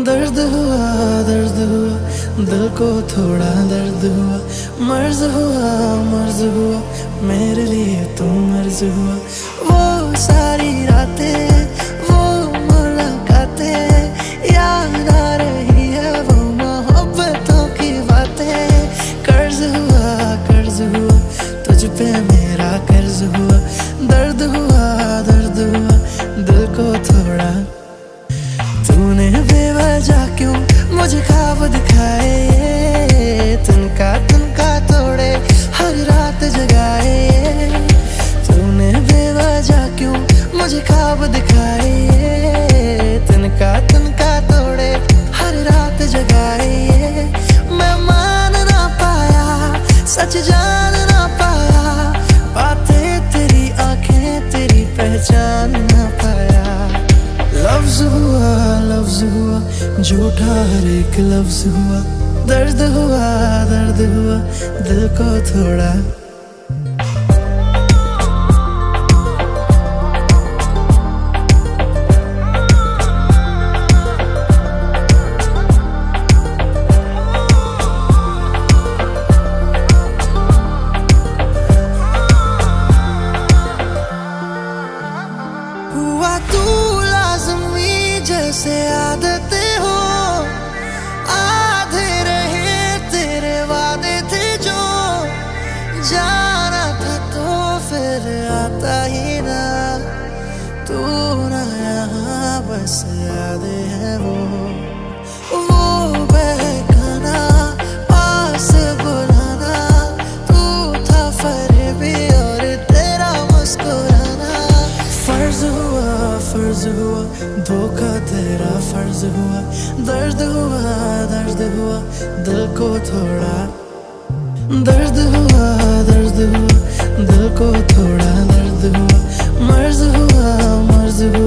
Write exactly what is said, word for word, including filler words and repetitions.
दर्द हुआ दर्द हुआ दिल को थोड़ा दर्द हुआ, मर्ज हुआ मर्ज हुआ मेरे लिए तो मर्ज हुआ। वो सारी रातें वो मुलाकातें याद आ रही है, वो मोहब्बतों की बातें। कर्ज हुआ कर्ज हुआ तुझ पे मेरा कर्ज हुआ, दर्द हुआ दर्द हुआ दिल को थोड़ा। तूने बेवजह क्यों मुझे ख्वाब दिखाए, तिनका तिनका तोड़े हर रात जगाए। तूने बेवजह क्यों मुझे ख्वाब दिखाए, तिनका तिनका तोड़े हर रात जगाए। मैं मान ना पाया सच जान ना पाया, बातें तेरी आंखें तेरी पहचान ना पाया। लफ्ज हुआ लफ्ज हुआ झूठा हर एक लफ्ज हुआ, दर्द हुआ दर्द हुआ दिल को थोड़ा। हुआ तू लाज़मी जैसे आदतें हो, आधे रहे तेरे वादे थे जो। जाना था तो फिर आता ही ना, तू ना यहाँ बस यादें हैं वो। वो बहकाना पास बुलाना, तू था फरेबी और तेरा मुस्कुराना। फर्ज हुआ फर्ज हुआ धोखा तेरा फर्ज हुआ, दर्द हुआ दर्द हुआ दिल को थोड़ा। दर्द हुआ दर्द हुआ दिल को थोड़ा, दर्द हुआ मर्ज हुआ मर्ज हुआ